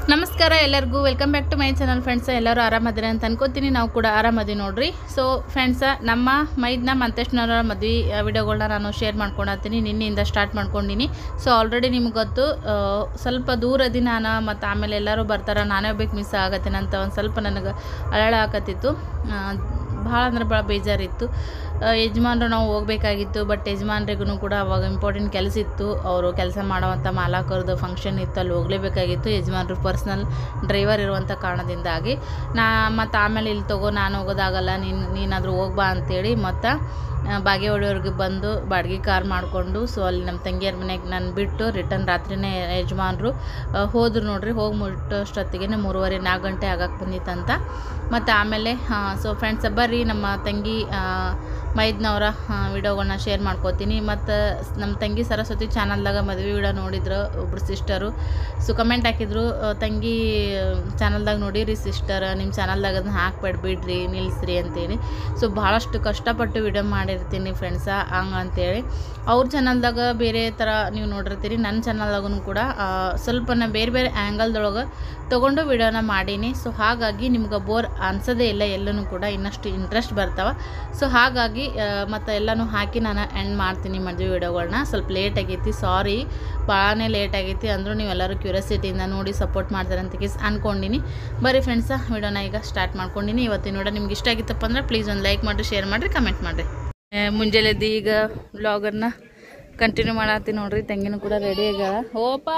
ನಮಸ್ಕಾರ ಎಲ್ಲರಿಗೂ welcome back to my channel friends. ಎಲ್ಲರೂ ಆರಾಮದಿರಿ ಅಂತ ಅನ್ಕೋತೀನಿ. ನಾವು ಕೂಡ ಆರಾಮದಿ ನೋಡ್ರಿ. ಸೊ ಫ್ರೆಂಡ್ಸ, ನಮ್ಮ ಮೈದ್ನ ಮಂತೇಶ್ನವರ ಮದ್ವೆ ವಿಡಿಯೋಗಳನ್ನ ನಾನು ಶೇರ್ ಮಾಡ್ಕೊಳತ್ತೀನಿ. ನಿನ್ನೆಯಿಂದ ಸ್ಟಾರ್ಟ್ ಮಾಡ್ಕೊಂಡಿನಿ. ಸೊ ಆಲ್ರೆಡಿ ನಿಮ್ಗೆ ಗೊತ್ತು, ಸ್ವಲ್ಪ ದೂರದಿ ನಾನು ಮತ್ತು ಆಮೇಲೆ ಎಲ್ಲರೂ ಬರ್ತಾರೆ, ನಾನೇ ಬೇಕು ಮಿಸ್ ಆಗತ್ತೀನಿ ಅಂತ ಒಂದು ಸ್ವಲ್ಪ ನನಗೆ ಅಳಳ ಆಕತ್ತಿತ್ತು. ಭಾಳ ಅಂದ್ರೆ ಭಾಳ ಬೇಜಾರಿತ್ತು. ಯಜಮಾನ್ರು ನಾವು ಹೋಗ್ಬೇಕಾಗಿತ್ತು, ಬಟ್ ಯಜಮಾನ್ರಿಗೂ ಕೂಡ ಅವಾಗ ಇಂಪಾರ್ಟೆಂಟ್ ಕೆಲಸ ಇತ್ತು. ಅವರು ಕೆಲಸ ಮಾಡೋವಂಥ ಮಾಲಕರದು ಫಂಕ್ಷನ್ ಇತ್ತು, ಅಲ್ಲಿ ಹೋಗಲೇಬೇಕಾಗಿತ್ತು. ಯಜಮಾನ್ರು ಪರ್ಸ್ನಲ್ ಡ್ರೈವರ್ ಇರುವಂಥ ಕಾರಣದಿಂದಾಗಿ ಮತ್ತು ಆಮೇಲೆ ಇಲ್ಲಿ ತಗೋ, ನಾನು ಹೋಗೋದಾಗಲ್ಲ, ನೀನಾದರೂ ಹೋಗ್ಬಾ ಅಂತೇಳಿ ಮತ್ತು ಬಾಗೇವಾಡಿಯವ್ರಿಗೆ ಬಂದು ಬಾಡಿಗೆ ಕಾರ್ ಮಾಡಿಕೊಂಡು, ಸೊ ಅಲ್ಲಿ ನಮ್ಮ ತಂಗಿಯರ ಮನೆಗೆ ನಾನು ಬಿಟ್ಟು ರಿಟರ್ನ್ ರಾತ್ರಿನೇ ಯಜಮಾನ್ರು ಹೋದ್ರು ನೋಡ್ರಿ. ಹೋಗಿ ಮುಟ್ಟೋಷ್ಟೊತ್ತಿಗೆ 3:30-4 ಗಂಟೆ ಆಗಕ್ಕೆ ಬಂದಿತ್ತಂತ. ಮತ್ತು ಆಮೇಲೆ ಸೊ ಫ್ರೆಂಡ್ಸ್ ಬರ್ರಿ, ನಮ್ಮ ತಂಗಿ ಮೈದ್ನವರ ವಿಡಿಯೋಗಳನ್ನ ಶೇರ್ ಮಾಡ್ಕೋತೀನಿ. ಮತ್ತು ನಮ್ಮ ತಂಗಿ ಸರಸ್ವತಿ ಚಾನಲ್ದಾಗ ಮದುವೆ ವಿಡಿಯೋ ನೋಡಿದ್ರು ಒಬ್ರು ಸಿಸ್ಟರು. ಸೊ ಕಮೆಂಟ್ ಹಾಕಿದ್ರು, ತಂಗಿ ಚಾನಲ್ದಾಗ ನೋಡಿರಿ ಸಿಸ್ಟರ್, ನಿಮ್ಮ ಚಾನಲ್ದಾಗ ಅದನ್ನ ಹಾಕ್ಬೇಡ ಬಿಡ್ರಿ, ನಿಲ್ಲಿಸ್ರಿ ಅಂತೇಳಿ. ಸೊ ಭಾಳಷ್ಟು ಕಷ್ಟಪಟ್ಟು ವಿಡಿಯೋ ಮಾಡಿರ್ತೀನಿ ಫ್ರೆಂಡ್ಸ, ಹಂಗಂತೇಳಿ. ಅವ್ರ ಚಾನಲ್ದಾಗ ಬೇರೆ ಥರ ನೀವು ನೋಡಿರ್ತೀರಿ, ನನ್ನ ಚಾನಲ್ದಾಗೂ ಕೂಡ ಸ್ವಲ್ಪ ಬೇರೆ ಬೇರೆ ಆ್ಯಂಗಲ್ದೊಳಗೆ ತೊಗೊಂಡು ವಿಡಿಯೋನ ಮಾಡೀನಿ. ಸೊ ಹಾಗಾಗಿ ನಿಮ್ಗೆ ಬೋರ್ ಅನ್ಸೋದೇ ಇಲ್ಲ, ಎಲ್ಲನೂ ಕೂಡ ಇನ್ನಷ್ಟು ಇಂಟ್ರೆಸ್ಟ್ ಬರ್ತಾವೆ. ಸೊ ಹಾಗಾಗಿ ಮತ್ತು ಎಲ್ಲನೂ ಹಾಕಿ ನಾನು ಎಂಡ್ ಮಾಡ್ತೀನಿ ಮದುವೆ ವಿಡಿಯೋಗಳನ್ನ. ಸ್ವಲ್ಪ ಲೇಟ್ ಆಗೈತಿ, ಸಾರಿ, ಭಾಳನೇ ಲೇಟ್ ಆಗೈತಿ. ಅಂದರೂ ನೀವೆಲ್ಲರೂ ಕ್ಯೂರಿಯಾಸಿಟಿಯಿಂದ ನೋಡಿ ಸಪೋರ್ಟ್ ಮಾಡ್ತಾರೆ ಅಂತ ಅಂದ್ಕೊಂಡಿನಿ. ಬರೀ ಫ್ರೆಂಡ್ಸ, ವಿಡಿಯೋನ ಈಗ ಸ್ಟಾರ್ಟ್ ಮಾಡ್ಕೊಂಡಿನಿ. ಇವತ್ತಿನ ವಿಡಿಯೋ ನಿಮ್ಗೆ ಇಷ್ಟ ಆಗಿತ್ತಪ್ಪ ಅಂದ್ರೆ ಪ್ಲೀಸ್ ಒಂದು ಲೈಕ್ ಮಾಡಿರಿ, ಶೇರ್ ಮಾಡಿರಿ, ಕಮೆಂಟ್ ಮಾಡಿರಿ. ಮುಂಜಾನೆದ್ದು ಈಗ ವ್ಲಾಗರ್ನ ಕಂಟಿನ್ಯೂ ಮಾಡತ್ತೀನಿ ನೋಡ್ರಿ. ತಂಗಿನೂ ಕೂಡ ರೆಡಿ ಆಗ್ಯಾಳ. ಹೋಪ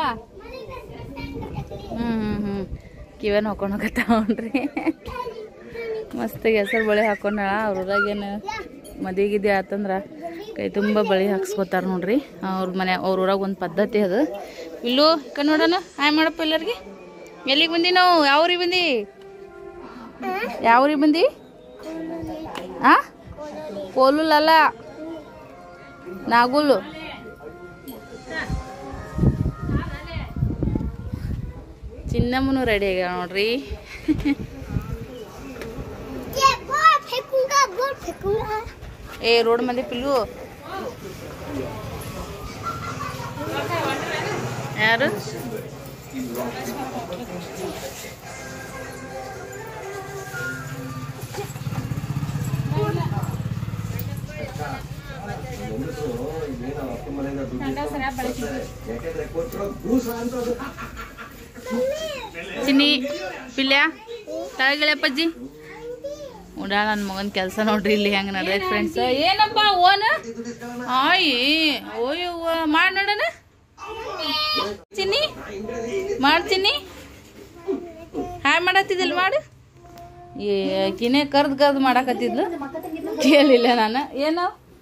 ಕಿವೇನು ಹಾಕೊಂಡು ಹೋಗತ್ತಾವನ್ರಿ. ಮಸ್ತ್ ಹೆಸರು ಬಳೆ ಹಾಕೊಂಡಾಳ. ಅವ್ರೂರಾಗೇನು ಮದುವೆಗಿದ್ದೆ ಆತಂದ್ರೆ ಕೈ ತುಂಬ ಬಳೆ ಹಾಕ್ಸ್ಕೊತಾರೆ ನೋಡ್ರಿ. ಅವ್ರ ಊರಾಗ ಒಂದು ಪದ್ಧತಿ ಅದು. ಇಲ್ಲೂ ನೋಡೋಣ, ಹಾಯ್ ಮಾಡಪ್ಪ ಎಲ್ಲರಿಗೆ. ಎಲ್ಲಿಗೆ ಬಂದಿ ನಾವು? ಯಾವ ಊರಿಗೆ ಬಂದಿ? ಯಾವ ಊರಿಗೆ ಬಂದಿ? ಕೋಲುಲಲ್ಲ, ನಾಗುಲು. ಚಿನ್ನಮ್ಮನು ರೆಡಿ ಆಗ್ಯಾವ ನೋಡ್ರಿ. ಏ ರೋಡ್ ಮಂದಿ ಪಿಲ್ಲು ಯಾರು? ಚಿನ್ನಿ ಪಿಲ್ಯ ತಳಗಿಳಪ್ಪಜ್ಜಿ ಉಡಾಳ. ನನ್ನ ಮಗನ ಕೆಲಸ ನೋಡ್ರಿ ಇಲ್ಲಿ ಹೆಂಗೆ ನಡೆದೈತೆ ಫ್ರೆಂಡ್ಸ್. ಏನಪ್ಪ ಓನ ಆಯಿ ಓಯ್ಯವ್ವ ಮಾಡಿ ನೋಡೋಣ. ಚಿನ್ನಿ ಮಾಡ್ತೀನಿ, ಹಾಯ್ ಮಾಡತ್ತಿದ್ದಿಲ್ಲ ಮಾಡು. ಕಿನೇ ಕರ್ದು ಮಾಡಾಕತ್ತಿದ್ಲು, ಕೇಳಿಲ್ಲ ನಾನು. ಏನು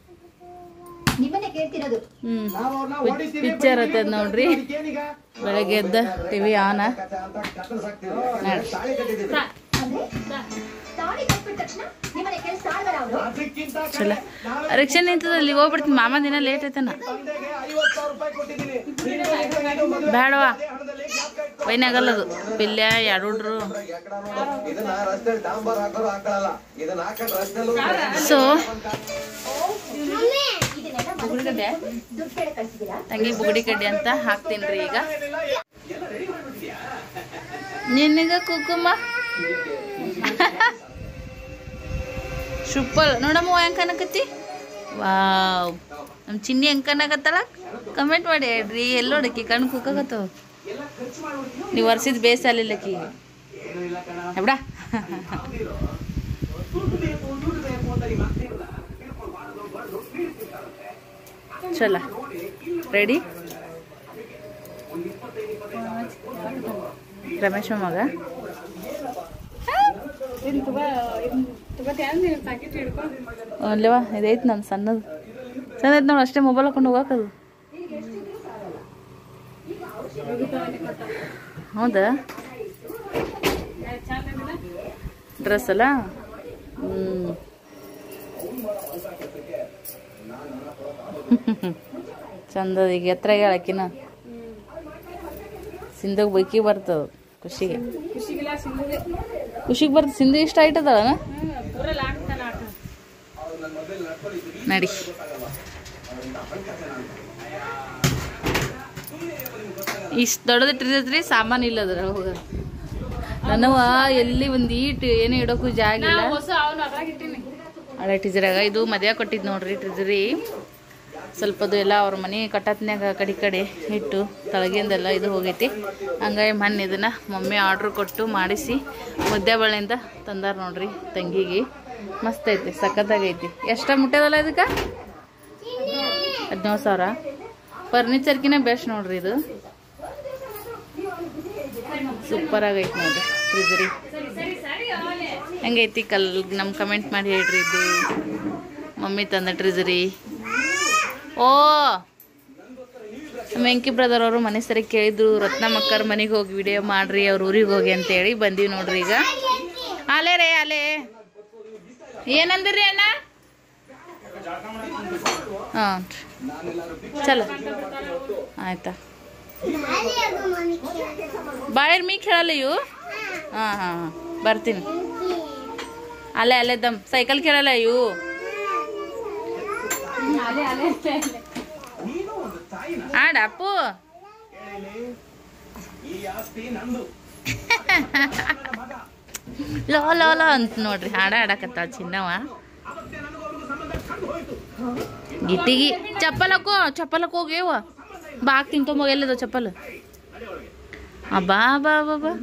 ಪಿಕ್ಚರ್ ಹತ್ತದ ನೋಡ್ರಿ. ಬೆಳಗ್ಗೆ ಎದ್ದ ಟಿವಿ ಆನ ಚಲ ರಿಕ್ಷಾ ನಿಂತದಲ್ಲಿ ಹೋಗ್ಬಿಡ್ತೀನಿ. ಮಾಮ ದಿನ ಲೇಟ್ ಐತನ. ಬೇಡವಾ ಬೈನಾಗಲ್ಲದು. ಪಿಲ್ಯ ಎರಡು ಹುಡ್ರು. ಸೊ ತಂಗಿ ಬುಗುಡಿ ಕಡ್ಡಿ ಅಂತ ಹಾಕ್ತೀನಿ ಈಗ. ನಿನಗ ಕುಕುಮ ಸೂಪರ್ ನೋಡಮ್ಮ ಹೆಂಗ್ ಕನಕತ್ತಿ. ವಾವ್, ನಮ್ಮ ಚಿನ್ನಿ ಹೆಂಗ್ ಕನಕತ್ತಲ್ಲ ಕಮೆಂಟ್ ಮಾಡಿ ಹೇಳ್ರಿ. ಎಲ್ಲೋಡಕ್ಕಿ ಕಣ್ಣು ಕುಕ್ಕತ್ತವ. ನೀವು ವರ್ಷದ ಬೇಸಲಿಲ್ಲಕ್ಕಿ ಎಬ್ಡ. ಚಲ ರೆಡಿ. ರಮೇಶ್ ಮಗ ಅಲ್ಲವಾ ಇದೈತಿ ನನ್ನ ಸಣ್ಣದು ಚಂದೈತಿ ನೋಡಿ. ಅಷ್ಟೇ ಮೊಬೈಲ್ ಹಾಕೊಂಡು ಹೋಗಕ್ಕದು. ಹೌದಾ ಡ್ರೆಸ್ ಅಲ್ಲ. ಚಂದದ. ಈಗ ಎತ್ತರ ಹೇಳಕ್ಕಿನ ಸಿಂಧುಗೆ ಬೈಕಿ ಬರ್ತದ ಖುಷಿಗೆ. ಖುಷಿಗೆ ಬರ್ತದೆ. ಸಿಂಧು ಇಷ್ಟ ಆಯ್ತದಳ ನಡಿ. ಇಷ್ಟು ದೊಡ್ಡದಿಟ್ಟಿರ್ತೈತ್ರಿ ಸಾಮಾನು ಇಲ್ಲ ಅದ್ರ ಹೋಗ ನನವ ಎಲ್ಲಿ ಒಂದು ಈಟು ಏನು ಇಡೋಕ್ಕೂ ಜಾಗ ಇಲ್ಲ ಹಳೆ ಟಿಜರಾಗ ಇದು ಮದುವೆ ಕೊಟ್ಟಿದ್ದು ನೋಡ್ರಿ ಟಿಜರಿ ಸ್ವಲ್ಪದು ಎಲ್ಲ ಅವ್ರ ಮನೆ ಕಟ್ಟತ್ನ್ಯಾಗ ಕಡೆ ಇಟ್ಟು ತಳಗಿಂದೆಲ್ಲ ಇದು ಹೋಗೈತಿ ಹಂಗಾಗಿ ಮೊನ್ನೆ ಇದನ್ನು ಮಮ್ಮಿ ಆರ್ಡ್ರ್ ಕೊಟ್ಟು ಮಾಡಿಸಿ ಮುದ್ದೆಬಾಳೆಯಿಂದ ತಂದಾರ ನೋಡ್ರಿ ತಂಗಿಗೆ ಮಸ್ತ್ ಐತಿ ಸಖತ್ತಾಗೈತಿ ಎಷ್ಟ ಮುಟ್ಟದಲ್ಲ ಇದಕ್ಕೆ 17,000 ಫರ್ನಿಚರ್ಕಿನ ಬೆಸ್ಟ್ ನೋಡ್ರಿ ಇದು ಸೂಪರ್ ಆಗೈತಿ ನೋಡ್ರಿ ಟ್ರಿಜರಿ ಹೆಂಗೈತಿ ನಮ್ಮ ಕಮೆಂಟ್ ಮಾಡಿ ಹೇಳ್ರಿ ಇದು ಮಮ್ಮಿ ತಂದ ಟ್ರಿಜರಿ ಓ ವೆಂಕಿ ಬ್ರದರ್ ಅವರು ಮನೆ ಸರಿ ಕೇಳಿದ್ರು ರತ್ನಮ್ಮಕ್ಕರ ಮನೆಗೆ ಹೋಗಿ ವಿಡಿಯೋ ಮಾಡ್ರಿ ಅವ್ರ ಊರಿಗೆ ಹೋಗಿ ಅಂತೇಳಿ ಬಂದೀವಿ ನೋಡ್ರಿ ಈಗ ಅಲೇ ರೇ ಅಲೇ ಏನಂದ್ರಿ ಅಣ್ಣ ಹಾಂ ಚಲೋ ಆಯ್ತಾ ಬಾಳೆರ್ ಮೀ खेळायला येऊ हां हां हां ಬರ್ತೀನಿ ಅಲ್ಲೇ ದಮ್ ಸೈಕಲ್ खेळायला येऊ ಆಡ ಅಪ್ಪು ಲೋ ಲೋ ಲೋ ಅಂತ ನೋಡ್ರಿ ಹಾಡ ಆಡಕತ್ತಾಳ ಚಿನ್ನವ ಗಿಟ್ಟಿಗಿ ಚಪ್ಪಲ್ ಹೋಗ್ಯವ ಬಾ ತಿಂತೊಂಬ ಎಲ್ಲದ ಚಪ್ಪಲ್ ಬಾ ಬಾ ಬಾ ಬಾ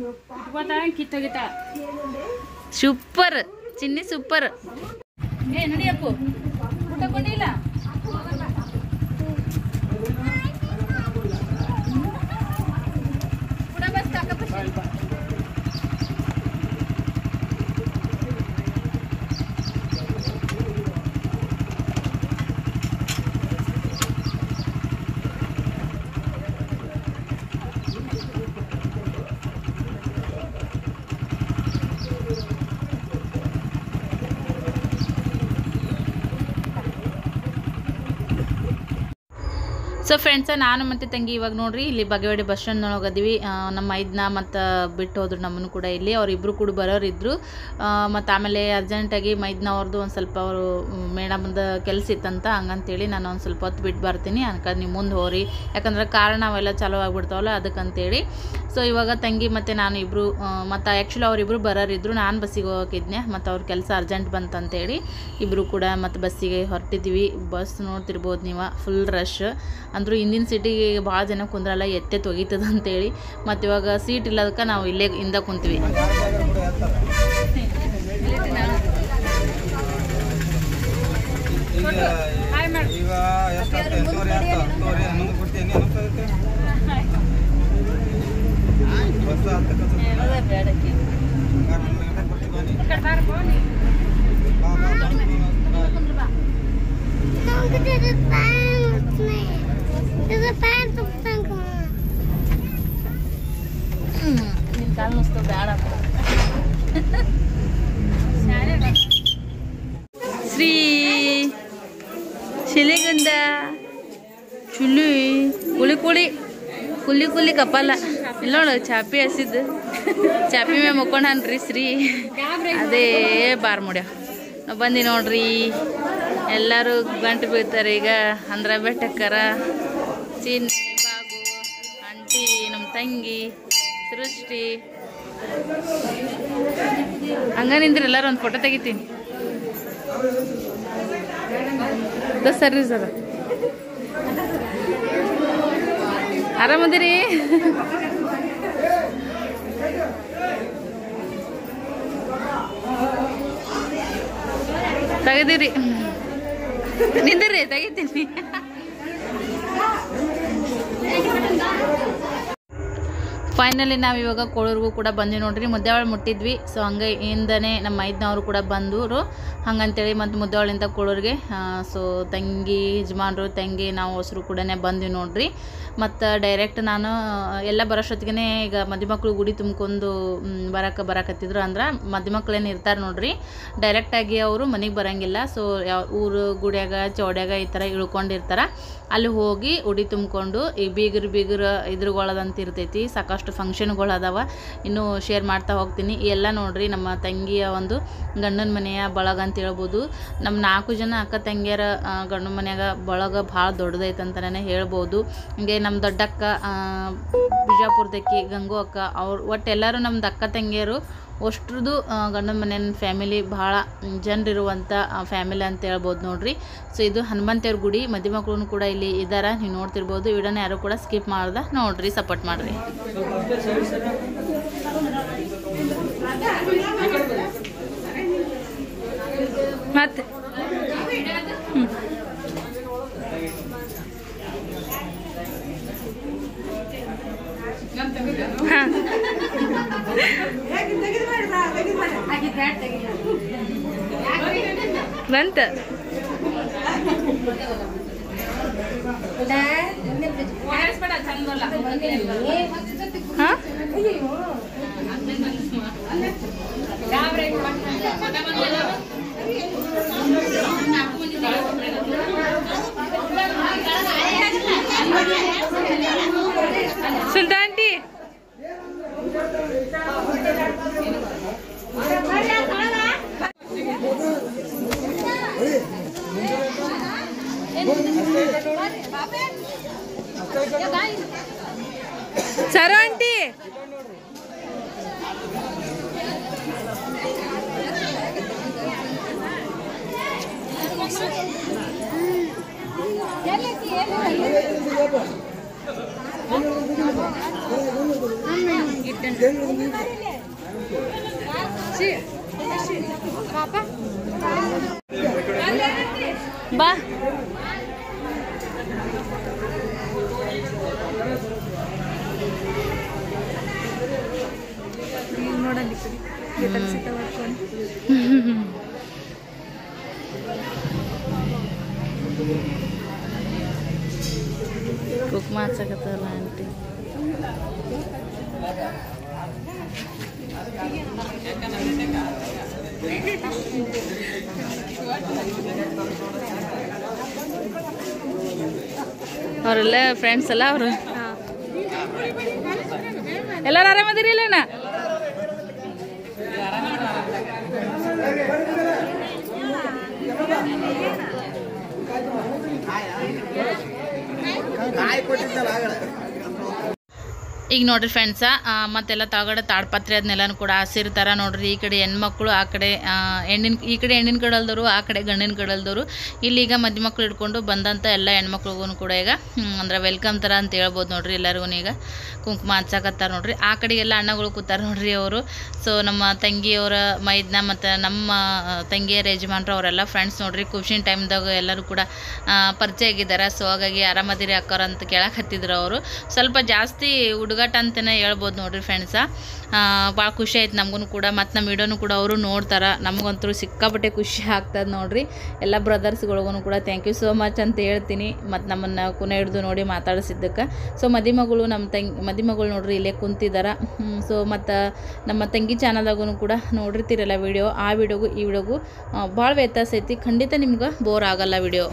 ಸೂಪರ್ ಚಿನ್ನಿ ಸೂಪರ್ ಏ ನಡಿಯಪ್ಪು ಊಟ ಕೊಂಡಿಲ್ಲ ಸೊ ಫ್ರೆಂಡ್ಸ ನಾನು ಮತ್ತು ತಂಗಿ ಇವಾಗ ನೋಡ್ರಿ ಇಲ್ಲಿ ಬಗೆವಾಡಿ ಬಸ್ ಸ್ಟ್ಯಾಂಡ್ ಒಳಗದೀವಿ ನಮ್ಮ ಮೈದ್ನ ಮತ್ತು ಬಿಟ್ಟು ಹೋದ್ರು ನಮ್ಮನ್ನು ಕೂಡ ಇಲ್ಲಿ ಅವರಿಬ್ಬರು ಕೂಡ ಬರೋರಿದ್ರು ಮತ್ತು ಆಮೇಲೆ ಅರ್ಜೆಂಟಾಗಿ ಮೈದ್ನ ಅವ್ರದ್ದು ಒಂದು ಸ್ವಲ್ಪ ಅವರು ಮೇಡಮ್ದು ಕೆಲಸ ಇತ್ತಂತ ಹಂಗಂತೇಳಿ ನಾನು ಒಂದು ಸ್ವಲ್ಪ ಹೊತ್ತು ಬಿಟ್ಟು ಬರ್ತೀನಿ ಅನ್ಕ ನೀವು ಮುಂದೆ ಹೋರಿ ಯಾಕಂದ್ರೆ ಕಾರಣ ಅವೆಲ್ಲ ಚಾಲೂ ಆಗಿಬಿಡ್ತಾವಲ್ಲ ಅದಕ್ಕಂತೇಳಿ ಸೊ ಇವಾಗ ತಂಗಿ ಮತ್ತು ನಾನು ಇಬ್ಬರು ಮತ್ತು ಆ್ಯಕ್ಚುಲಿ ಅವರಿಬ್ಬರು ಬರೋರಿದ್ರು ನಾನು ಬಸ್ಸಿಗೆ ಹೋಗೋಕಿದ್ನೆ ಮತ್ತು ಅವ್ರ ಕೆಲಸ ಅರ್ಜೆಂಟ್ ಬಂತಂತೇಳಿ ಇಬ್ಬರು ಕೂಡ ಮತ್ತು ಬಸ್ಸಿಗೆ ಹೊರಟಿದ್ವಿ ಬಸ್ ನೋಡ್ತಿರ್ಬೋದು ನೀವು ಫುಲ್ ರಶ್ ಅಂದರೂ ಹಿಂದಿನ ಸೀಟಿಗೆ ಭಾಳ ಜನ ಕುಂದ್ರಲ್ಲ ಎತ್ತೆ ತೊಗಿತದ ಅಂತೇಳಿ ಮತ್ತು ಇವಾಗ ಸೀಟ್ ಇಲ್ಲದಕ್ಕೆ ನಾವು ಇಲ್ಲೇ ಇಂದ ಕುಂತೀವಿ ಶ್ರೀ ಶಿಲಿಗುಂದ ಚುಲಿ ಕುಳಿ ಕುಳಿ ಕುಲಿ ಕುಲಿ ಕಪಾಲ ಇಲ್ಲ ನೋಡು ಚಾಪಿ ಹಸಿದ್ದು ಚಾಪಿ ಮೇ ಮುಕ್ಕೊಂಡ್ರಿ ಶ್ರೀ ಅದೇ ಬಾರ್ ಮುಡ್ಯ ನಾವು ಬಂದು ನೋಡ್ರಿ ಎಲ್ಲರೂ ಗಂಟು ಬೀಳ್ತಾರೆ ಈಗ ಅಂದ್ರ ಬೆಟ್ಟಕ್ಕರ ಚಿನ್ನಿ ಬಾಗು ಆಂಟಿ ನಮ್ಮ ತಂಗಿ ಸೃಷ್ಟಿ ಹಂಗ ನಿಂದ್ರಿ ಎಲ್ಲರೂ ಒಂದು ಫೋಟೋ ತೆಗಿತೀನಿ ಸರಿ ಸರ್ ಆರಾಮದಿರಿ ತೆಗೆದಿರಿ ನಿಂದಿರಿ ತೆಗಿತೀನಿ ಫೈನಲಿ ನಾವು ಇವಾಗ ಕೋಳೂರಿಗೂ ಕೂಡ ಬಂದ್ವಿ ನೋಡ್ರಿ ಮುದ್ದೇವಾಳ ಮುಟ್ಟಿದ್ವಿ ಸೊ ಹಂಗೆ ಹಿಂದನೇ ನಮ್ಮ ಮೈದ್ನವರು ಕೂಡ ಬಂದರು ಹಂಗಂತೇಳಿ ಮತ್ತು ಮುದ್ದೇವಾಳಿಂದ ಕೋಳೂರಿಗೆ ಸೊ ತಂಗಿ ಯಜಮಾನ್ರು ತಂಗಿ ನಾವು ಹೊಸರು ಕೂಡ ಬಂದ್ವಿ ನೋಡ್ರಿ ಮತ್ತು ಡೈರೆಕ್ಟ್ ನಾನು ಎಲ್ಲ ಬರೋಷ್ಟೊತ್ತಿಗೆ ಈಗ ಮದುಮಕ್ಳು ಗುಡಿ ತುಂಬ್ಕೊಂಡು ಬರಾಕತ್ತಿದ್ರು ಅಂದ್ರೆ ಮದುಮಕ್ಳೇನು ಇರ್ತಾರೆ ನೋಡ್ರಿ ಡೈರೆಕ್ಟಾಗಿ ಅವರು ಮನೆಗೆ ಬರೋಂಗಿಲ್ಲ ಸೊ ಯಾವ ಊರು ಗುಡಿಯಾಗ ಚೌಡ್ಯಾಗ ಈ ಥರ ಇಳ್ಕೊಂಡಿರ್ತಾರೆ ಅಲ್ಲಿ ಹೋಗಿ ಉಡಿ ತುಂಬಿಕೊಂಡು ಈ ಬೀಗರು ಇದ್ರಗೊಳದಂತ ಇರ್ತೈತಿ ಸಾಕಷ್ಟು ಭಾಳಷ್ಟು ಫಂಕ್ಷನ್ಗಳು ಅದಾವ, ಇನ್ನೂ ಶೇರ್ ಮಾಡ್ತಾ ಹೋಗ್ತೀನಿ. ಎಲ್ಲ ನೋಡಿರಿ ನಮ್ಮ ತಂಗಿಯ ಒಂದು ಗಂಡನ ಮನೆಯ ಬಳಗ ಅಂತ ಹೇಳ್ಬೋದು. ನಮ್ಮ 4 ಜನ ಅಕ್ಕ ತಂಗಿಯರ ಗಂಡನ ಮನೆಯಾಗ ಬಳಗ ಭಾಳ ದೊಡ್ಡದೈತಂತಲೇ ಹೇಳ್ಬೋದು. ಹಿಂಗೆ ನಮ್ಮ ದೊಡ್ಡಕ್ಕ ಬಿಜಾಪುರದಕ್ಕಿ ಗಂಗು ಅಕ್ಕ ಅವ್ರು ಒಟ್ಟು ಎಲ್ಲರೂ ನಮ್ದು ಅಕ್ಕ ತಂಗಿಯರು ಅಷ್ಟ್ರದ್ದು ಗಂಡನ ಮನೆಯ ಫ್ಯಾಮಿಲಿ ಭಾಳ ಜನರಿರುವಂಥ ಫ್ಯಾಮಿಲಿ ಅಂತ ಹೇಳ್ಬೋದು ನೋಡ್ರಿ. ಸೊ ಇದು ಹನುಮಂತೇವ್ರ ಗುಡಿ, ಮದುಮಕ್ಕಳು ಕೂಡ ಇಲ್ಲಿ ಇದ್ದಾರೆ, ನೀವು ನೋಡ್ತಿರ್ಬೋದು. ವಿಡಿಯೋನ ಯಾರು ಕೂಡ ಸ್ಕಿಪ್ ಮಾಡ್ದೆ ನೋಡ್ರಿ, ಸಪೋರ್ಟ್ ಮಾಡಿರಿ. ಮತ್ತೆ ಹಾಂ ಬಂತ ಸುಲ್ತಾನ್ ಆಂಟಿ ಸರು ಆಂಟಿ ಬಾ ಕುಕ್ಮ ಹಚ್ಚಕತ್ತಲ್ಲ ಆಂಟಿ. ಅವರೆಲ್ಲ ಫ್ರೆಂಡ್ಸ್ ಅಲ್ಲ ಅವರು. ಎಲ್ಲರೂ ಆರಾಮದಿರಿ ಇಲ್ಲಣ್ಣ? ಈಗ ನೋಡ್ರಿ ಫ್ರೆಂಡ್ಸ, ಮತ್ತೆಲ್ಲ ತಗಡೆ ತಾಡ್ಪತ್ರೆ ಅದನ್ನೆಲ್ಲನೂ ಕೂಡ ಹಾಸಿರ್ತಾರೆ ನೋಡ್ರಿ. ಈ ಕಡೆ ಹೆಣ್ಮಕ್ಳು, ಆ ಕಡೆ ಈ ಕಡೆ ಹೆಣ್ಣಿನ ಕಡಲ್ದವರು, ಆ ಕಡೆ ಗಂಡಿನ ಕಡಲ್ದವರು. ಇಲ್ಲೀಗ ಮದುಮಕ್ಳು ಹಿಡ್ಕೊಂಡು ಬಂದಂಥ ಎಲ್ಲ ಹೆಣ್ಮಕ್ಳಿಗೂ ಕೂಡ ಈಗ ಅಂದ್ರೆ ವೆಲ್ಕಮ್ ಥರ ಅಂತ ಹೇಳ್ಬೋದು ನೋಡ್ರಿ. ಎಲ್ಲರಿಗೂ ಈಗ ಕುಂಕುಮ ಹಚ್ಚಾಕತ್ತಾರ ನೋಡ್ರಿ. ಆ ಕಡೆಗೆಲ್ಲ ಅಣ್ಣಗಳು ಕೂತಾರ ನೋಡ್ರಿ ಅವರು. ಸೊ ನಮ್ಮ ತಂಗಿಯವರ ಮೈದ್ನ ಮತ್ತು ನಮ್ಮ ತಂಗಿಯರ ಯಜಮಾನ್ರು ಅವರೆಲ್ಲ ಫ್ರೆಂಡ್ಸ್ ನೋಡ್ರಿ. ಖುಷಿನ ಟೈಮ್ದಾಗ ಎಲ್ಲರೂ ಕೂಡ ಪರಿಚಯ ಆಗಿದ್ದಾರೆ. ಸೊ ಹಾಗಾಗಿ ಆರಾಮದಿರಿ ಅಕ್ಕೋರ ಅಂತ ಕೇಳಕತ್ತಿದ್ರು ಅವರು. ಸ್ವಲ್ಪ ಜಾಸ್ತಿ ಹುಡುಗಾಟ ಅಂತಲೇ ಹೇಳ್ಬೋದು ನೋಡ್ರಿ ಫ್ರೆಂಡ್ಸ. ಭಾಳ ಖುಷಿ ಆಯ್ತು ನಮಗೂ ಕೂಡ. ಮತ್ತು ನಮ್ಮ ವಿಡಿಯೋನು ಕೂಡ ಅವರು ನೋಡ್ತಾರೆ. ನಮಗಂತೂ ಸಿಕ್ಕಾಪಟ್ಟೆ ಖುಷಿ ಆಗ್ತದೆ ನೋಡ್ರಿ. ಎಲ್ಲ ಬ್ರದರ್ಸ್ಗಳಿಗೂ ಕೂಡ ಥ್ಯಾಂಕ್ ಯು ಸೋ ಮಚ್ ಅಂತ ಹೇಳ್ತೀನಿ. ಮತ್ತು ನಮ್ಮನ್ನು ಕುನೆ ಹಿಡಿದು ನೋಡಿ ಮಾತಾಡಿಸಿದ್ದಕ್ಕೆ. ಸೊ ಮದಿಮಗಳು ನೋಡ್ರಿ ಇಲ್ಲೇ ಕುಂತಿದ್ದಾರೆ. ಸೊ ಮತ್ತು ನಮ್ಮ ತಂಗಿ ಚಾನಲ್ದಾಗೂ ಕೂಡ ನೋಡಿರ್ತೀರಲ್ಲ ವಿಡಿಯೋ. ಆ ವಿಡಿಯೋಗೂ ಈ ವಿಡಿಯೋಗೂ ಭಾಳ ವ್ಯತ್ಯಾಸ ಐತಿ. ಖಂಡಿತ ನಿಮ್ಗೆ ಬೋರ್ ಆಗಲ್ಲ ವಿಡಿಯೋ.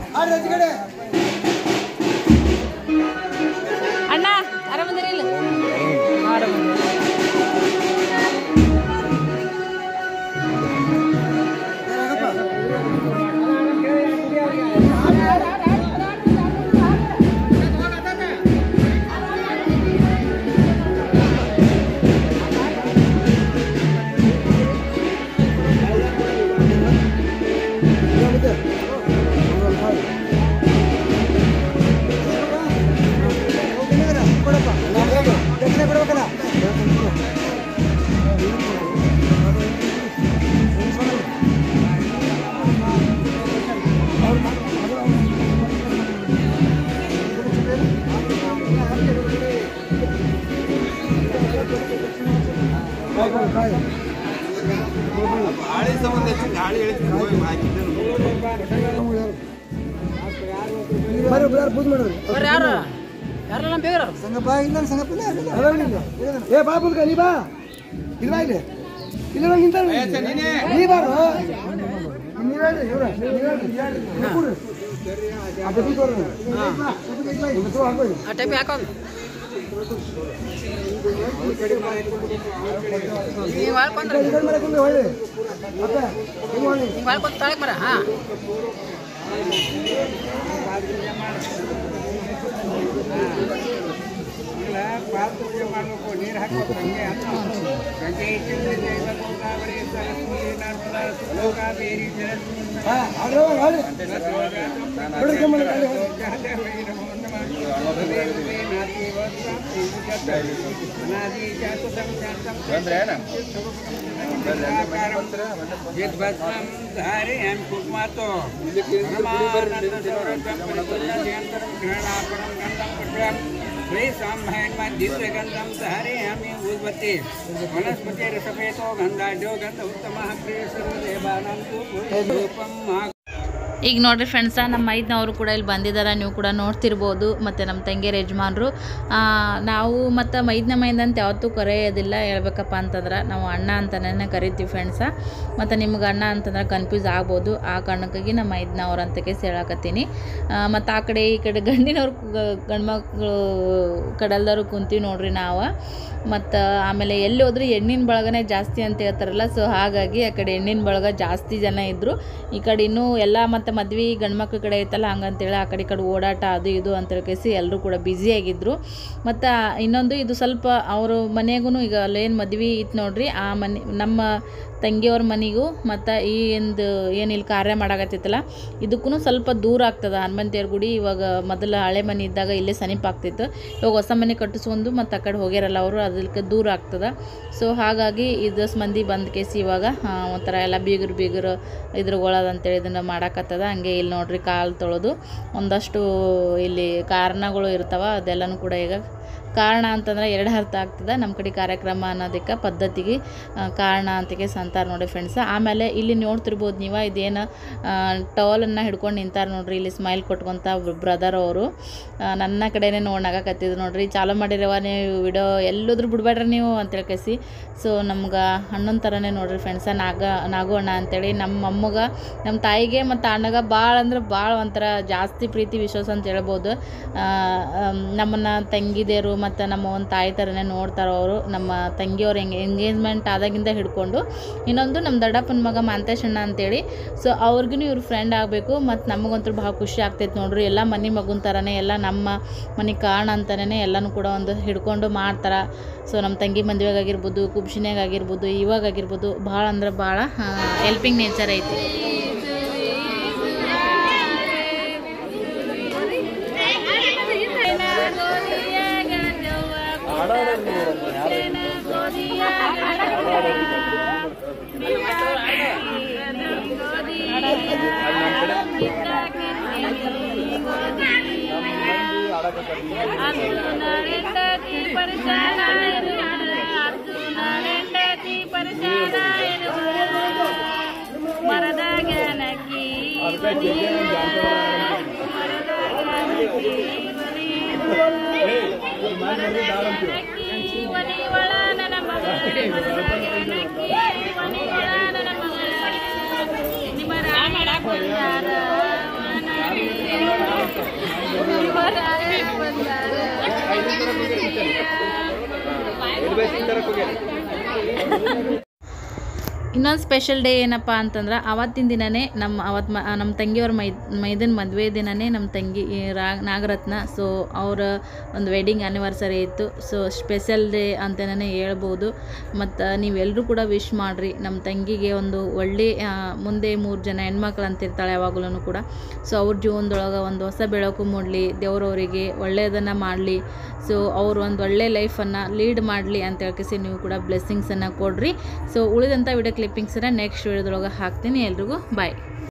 ಅಣ್ಣ ಆರಾಮದಿರಿ ಇಲ್ಲ? ಪೂಜೆ ಮಾಡಬೇಕು, ನೀರು ಹಾಕಬೇಕು. ಹಂಗೆ ಗಂಗೆ ಗೋದಾವರಿ ಸರಸ್ವತಿ ನರ್ಮದಾ ಕಾವೇರಿ दिव्यगंधम सहरयामि उद्वत्ति वनस्पतिरसपेतो गंधाढ्यो गंध उत्तमः प्रिय सर्वदेवानां रूपं ಈಗ ನೋಡಿರಿ ಫ್ರೆಂಡ್ಸ, ನಮ್ಮ ಮೈದ್ನವರು ಕೂಡ ಇಲ್ಲಿ ಬಂದಿದ್ದಾರೆ, ನೀವು ಕೂಡ ನೋಡ್ತಿರ್ಬೋದು. ಮತ್ತು ನಮ್ಮ ತಂಗಿಯರ ಯಜಮಾನ್ರು. ನಾವು ಮತ್ತು ಮೈದ್ನ ಅಂತ ಯಾವತ್ತೂ ಕರೆಯೋದಿಲ್ಲ. ಹೇಳ್ಬೇಕಪ್ಪ ಅಂತಂದ್ರೆ ನಾವು ಅಣ್ಣ ಅಂತಲೇ ಕರಿತೀವಿ ಫ್ರೆಂಡ್ಸ. ಮತ್ತು ನಿಮ್ಗೆ ಅಣ್ಣ ಅಂತಂದ್ರೆ ಕನ್ಫ್ಯೂಸ್ ಆಗ್ಬೋದು. ಆ ಕಾರಣಕ್ಕಾಗಿ ನಮ್ಮ ಮೈದ್ನವ್ರು ಅಂತ ಕೇಸಿ ಹೇಳಕತ್ತೀನಿ. ಮತ್ತು ಆ ಕಡೆ ಈ ಕಡೆ ಗಂಡಿನವ್ರು ಗಂಡ್ಮಕ್ಳು ಕಡಲ್ದವ್ರು ಕುಂತೀವಿ ನೋಡ್ರಿ ನಾವು. ಮತ್ತು ಆಮೇಲೆ ಎಲ್ಲಿ ಹೋದ್ರೂ ಹೆಣ್ಣಿನ ಬಳಗನೇ ಜಾಸ್ತಿ ಅಂತ ಹೇಳ್ತಾರಲ್ಲ, ಸೊ ಹಾಗಾಗಿ ಆ ಕಡೆ ಹೆಣ್ಣಿನ ಬಳಗ ಜಾಸ್ತಿ ಜನ ಇದ್ದರು. ಈ ಕಡೆ ಇನ್ನೂ ಎಲ್ಲ ಮತ್ತು ಮದ್ವೆ ಗಂಡ್ಮಕ್ಳ ಕಡೆ ಐತಲ್ಲ, ಹಂಗಂತೇಳಿ ಆ ಕಡೆ ಓಡಾಟ ಅದು ಇದು ಅಂತ ಕೇಸಿ ಎಲ್ಲರೂ ಕೂಡ ಬ್ಯುಸಿಯಾಗಿದ್ದರು. ಮತ್ತು ಇನ್ನೊಂದು ಇದು ಸ್ವಲ್ಪ ಅವ್ರ ಮನೆಗೂ ಈಗ ಅಲ್ಲೇನು ಮದ್ವೆ ಇತ್ತು ನೋಡ್ರಿ, ಆ ಮನೆ ನಮ್ಮ ತಂಗಿಯವ್ರ ಮನೆಗೂ ಮತ್ತು ಈ ಏನು ಇಲ್ಲಿ ಕಾರ್ಯ ಮಾಡಾಕತ್ತಿತ್ತಲ್ಲ ಇದಕ್ಕೂ ಸ್ವಲ್ಪ ದೂರ ಆಗ್ತದೆ. ಹನುಮಂತೇವ್ರ ಗುಡಿ ಇವಾಗ ಮೊದಲು ಹಳೆ ಮನೆ ಇದ್ದಾಗ ಇಲ್ಲೇ ಸಮೀಪ ಆಗ್ತಿತ್ತು. ಇವಾಗ ಹೊಸ ಮನೆ ಕಟ್ಟಿಸ್ಕೊಂಡು ಮತ್ತು ಆ ಕಡೆ ಹೋಗ್ಯಾರಲ್ಲ ಅವರು, ಅದಕ್ಕೆ ದೂರ ಆಗ್ತದೆ. ಸೊ ಹಾಗಾಗಿ ಇದಷ್ಟು ಮಂದಿ ಬಂದು ಕೇಸಿ ಇವಾಗ ಒಂಥರ ಎಲ್ಲ ಬೀಗರು ಇದ್ರಗೊಳ್ಳೋದಂತೇಳಿ ಇದನ್ನು ಮಾಡಾಕತ್ತದ. ಹಂಗೆ ಇಲ್ಲಿ ನೋಡ್ರಿ ಕಾಲು ತೊಳೆದು ಒಂದಷ್ಟು ಇಲ್ಲಿ ಕಾರಣಗಳು ಇರ್ತಾವೆ, ಅದೆಲ್ಲನೂ ಕೂಡ ಈಗ ಕಾರಣ ಅಂತಂದ್ರೆ ಎರಡು ಅರ್ಥ ಆಗ್ತದೆ. ನಮ್ಮ ಕಡೆ ಕಾರ್ಯಕ್ರಮ ಅನ್ನೋದಕ್ಕೆ ಪದ್ಧತಿಗೆ ಕಾರಣ ಅಂತಕ್ಕೆ ಅಂತಾರೆ ನೋಡಿ ಫ್ರೆಂಡ್ಸ್. ಆಮೇಲೆ ಇಲ್ಲಿ ನೋಡ್ತಿರ್ಬೋದು ನೀವು, ಇದೇನು ಟವಲನ್ನು ಹಿಡ್ಕೊಂಡು ನಿಂತಾರೆ ನೋಡ್ರಿ, ಇಲ್ಲಿ ಸ್ಮೈಲ್ ಕೊಟ್ಕೊಂತ ಬ್ರದರ್ ಅವರು ನನ್ನ ಕಡೆನೇ ನೋಡಾಕತ್ತಿದ್ರು ನೋಡ್ರಿ. ಚಾಲೂ ಮಾಡಿರವ ನೀವು ವಿಡಿಯೋ ಎಲ್ಲೋದ್ರೂ ಬಿಡ್ಬೇಡ್ರಿ ನೀವು ಅಂತೇಳಿ ಕೇಸಿ. ಸೊ ನಮ್ಗೆ ಅಣ್ಣನ ಥರನೇ ನೋಡ್ರಿ ಫ್ರೆಂಡ್ಸ, ನಾಗು ಅಣ್ಣ ಅಂತೇಳಿ. ನಮ್ಮ ಅಮ್ಮಗೆ ನಮ್ಮ ತಾಯಿಗೆ ಮತ್ತು ಅಣ್ಣಗೆ ಭಾಳ ಅಂದ್ರೆ ಭಾಳ ಒಂಥರ ಜಾಸ್ತಿ ಪ್ರೀತಿ ವಿಶ್ವಾಸ ಅಂತ ಹೇಳ್ಬೋದು. ನಮ್ಮನ್ನು ತಂಗಿದೇರು ಮತ್ತು ನಮ್ಮ ಒಂದು ತಾಯಿ ಥರನೇ ನೋಡ್ತಾರೆ ಅವರು. ನಮ್ಮ ತಂಗಿಯವ್ರ ಎಂಗೇಜ್ಮೆಂಟ್ ಆದಾಗಿಂದ ಹಿಡ್ಕೊಂಡು. ಇನ್ನೊಂದು ನಮ್ಮ ದೊಡ್ಡಪ್ಪನ ಮಗ ಮಾಂತೇಶ್ ಅಣ್ಣ ಅಂತೇಳಿ. ಸೊ ಅವ್ರಿಗೂ ಇವ್ರು ಫ್ರೆಂಡ್ ಆಗಬೇಕು. ಮತ್ತು ನಮಗಂತೂ ಭಾಳ ಖುಷಿ ಆಗ್ತೈತೆ ನೋಡ್ರಿ. ಎಲ್ಲ ಮನೆ ಮಗುನ ಥರನೇ, ಎಲ್ಲ ನಮ್ಮ ಮನೆ ಕಾರಣ ಅಂತಲೇ ಎಲ್ಲನೂ ಕೂಡ ಒಂದು ಹಿಡ್ಕೊಂಡು ಮಾಡ್ತಾರೆ. ಸೊ ನಮ್ಮ ತಂಗಿ ಮದುವೆಗಾಗಿರ್ಬೋದು, ಕುಬ್ಶಿನ್ಯಾಗಿರ್ಬೋದು, ಇವಾಗಾಗಿರ್ಬೋದು ಭಾಳ ಅಂದ್ರೆ ಭಾಳ ಹೆಲ್ಪಿಂಗ್ ನೇಚರ್ ಐತಿ. ಇನ್ನೊಂದು ಸ್ಪೆಷಲ್ ಡೇ ಏನಪ್ಪ ಅಂತಂದ್ರೆ ಅವತ್ತಿನ ದಿನವೇ ನಮ್ಮ ತಂಗಿಯವ್ರ ಮೈದನ ಮದುವೆ ದಿನವೇ ನಮ್ಮ ತಂಗಿ ನಾಗರತ್ನ. ಸೊ ಅವರ ಒಂದು ವೆಡ್ಡಿಂಗ್ ಆ್ಯನಿವರ್ಸರಿ ಇತ್ತು. ಸೊ ಸ್ಪೆಷಲ್ ಡೇ ಅಂತಲೇ ಹೇಳ್ಬೋದು. ಮತ್ತು ನೀವೆಲ್ಲರೂ ಕೂಡ ವಿಶ್ ಮಾಡಿರಿ ನಮ್ಮ ತಂಗಿಗೆ. ಒಂದು ಒಳ್ಳೆ ಮುಂದೆ 3 ಜನ ಹೆಣ್ಮಕ್ಳು ಅಂತಿರ್ತಾಳೆ ಯಾವಾಗಲೂ ಕೂಡ. ಸೊ ಅವ್ರ ಜೀವನದೊಳಗೆ ಒಂದು ಹೊಸ ಬೆಳಕು ಮೂಡಲಿ, ದೇವರವರಿಗೆ ಒಳ್ಳೆಯದನ್ನು ಮಾಡಲಿ. ಸೊ ಅವರು ಒಂದು ಒಳ್ಳೆ ಲೈಫನ್ನು ಲೀಡ್ ಮಾಡಲಿ ಅಂತ ಹೇಳ್ಕೇಸಿ ನೀವು ಕೂಡ ಬ್ಲೆಸ್ಸಿಂಗ್ಸನ್ನು ಕೊಡ್ರಿ. ಸೊ ಉಳಿದಂಥ ವಿಡಿಯೋ ಕ್ಲಿಪ್ಪಿಂಗ್ಸನ್ನು ನೆಕ್ಸ್ಟ್ ವಿಡಿಯೋದೊಳಗೆ ಹಾಕ್ತೀನಿ. ಎಲ್ರಿಗೂ ಬಾಯ್.